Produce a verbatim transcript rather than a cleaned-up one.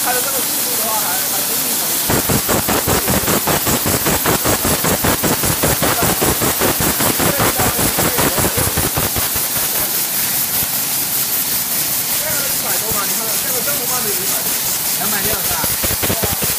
开的这个速度的话，还还不是很。 两百六是吧？